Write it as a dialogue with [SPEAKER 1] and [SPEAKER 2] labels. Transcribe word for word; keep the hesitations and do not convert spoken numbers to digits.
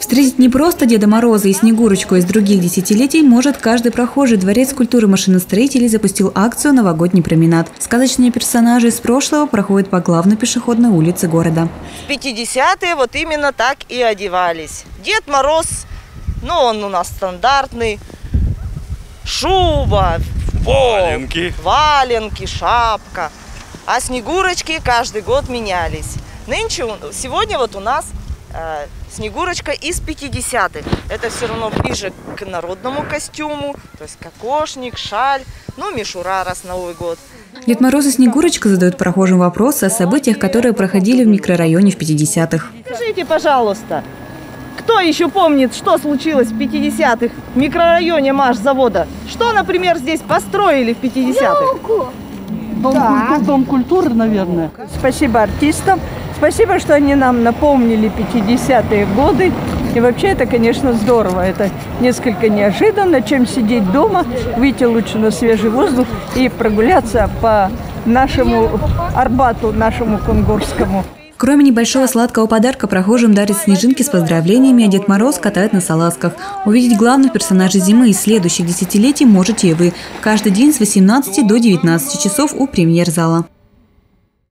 [SPEAKER 1] Встретить не просто Деда Мороза и Снегурочку из других десятилетий может каждый прохожий. Дворец культуры машиностроителей запустил акцию «Новогодний променад». Сказочные персонажи из прошлого проходят по главной пешеходной улице города.
[SPEAKER 2] В пятидесятые вот именно так и одевались. Дед Мороз, ну он у нас стандартный, шуба,
[SPEAKER 3] валенки,
[SPEAKER 2] валенки, шапка. А Снегурочки каждый год менялись. Нынче, сегодня вот у нас э, Снегурочка из пятидесятых. Это все равно ближе к народному костюму, то есть кокошник, шаль, ну мишура раз на Новый год.
[SPEAKER 1] Дед Мороз и Снегурочка задают прохожим вопросы о событиях, которые проходили в микрорайоне в пятидесятых.
[SPEAKER 2] Скажите, пожалуйста, кто еще помнит, что случилось в пятидесятых в микрорайоне Машзавода? Что, например, здесь построили в пятидесятых?
[SPEAKER 4] Дом, да. культур, дом культуры, наверное.
[SPEAKER 5] Спасибо артистам. Спасибо, что они нам напомнили пятидесятые годы. И вообще это, конечно, здорово. Это несколько неожиданно, чем сидеть дома, выйти лучше на свежий воздух и прогуляться по нашему Арбату, нашему Кунгурскому.
[SPEAKER 1] Кроме небольшого сладкого подарка, прохожим дарят снежинки с поздравлениями, а Дед Мороз катает на салазках. Увидеть главных персонажей зимы из следующих десятилетий можете и вы. Каждый день с восемнадцати до девятнадцати часов у премьер-зала.